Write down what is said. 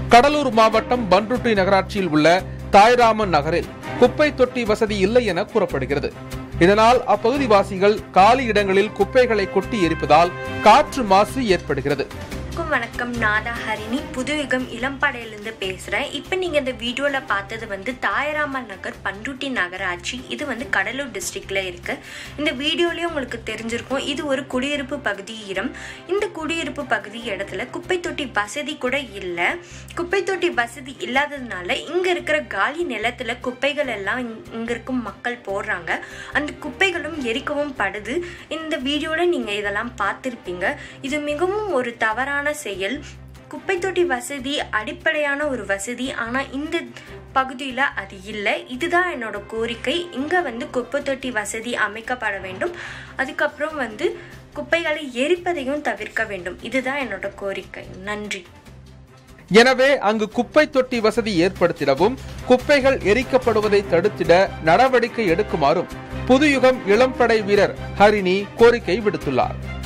கடலூர் மாவட்டம் பண்ருட்டி நகராட்சியில் உள்ள தாய்ராமன் நகரில் குப்பை தொட்டி வசதி இல்லை என கூறப்படுகிறது. இதனால் அப்பகுதிவாசிகள் காலி இடங்களில் குப்பைகளை கொட்டி எரிப்பதால் காற்று மாசு ஏற்படுகிறது. வணக்கம், நாதா ஹரிணி, புதுயுகம் இளம்படையிலிருந்து பேசுறேன். இப்போ நீங்க இந்த வீடியோல பார்த்தது தாய்ராமன் நகர் பண்ருட்டி நகராட்சி. இது கடலூர் டிஸ்ட்ரிக்ட்ல இருக்கு. இந்த வீடியோலயே உங்களுக்கு தெரிஞ்சிருக்கும், இது ஒரு குடியிருப்பு பகுதி இடம். இந்த குடியிருப்பு பகுதி இடத்துல குப்பை தொட்டி வசதி கூட இல்லை. குப்பை தொட்டி வசதி இல்லாததுனால இங்க இருக்கிற காலி நிலத்துல குப்பைகள் எல்லாம் இங்க இருக்கும் மக்கள் போடுறாங்க. அந்த குப்பைகளும் எரிக்கவும் படுது. இந்த வீடியோல நீங்க இதெல்லாம் பார்த்திருப்பீங்க. இது மிகவும் ஒரு தவறான செயல். குப்பை தொட்டி வசதி அடிப்படையான ஒரு வசதி, ஆனா இந்த பகுதியில அது இல்லை. இதுதான் என்னோட கோரிக்கை. இங்க குப்பை தொட்டி வசதி அமைக்கப்பட வேண்டும். அதுக்கப்புறம் குப்பைகளை எரிப்பதையும் தவிர்க்க வேண்டும். இதுதான் என்னோட கோரிக்கை. நன்றி. எனவே அங்கு குப்பை தொட்டி வசதி ஏற்படுத்திடவும் குப்பைகள் எரிக்கப்படுவதை தடுத்திட நடவடிக்கை எடுக்குமாறும் புதுயுகம் இளம்படை வீரர் ஹரிணி கோரிக்கை விடுத்துள்ளார்.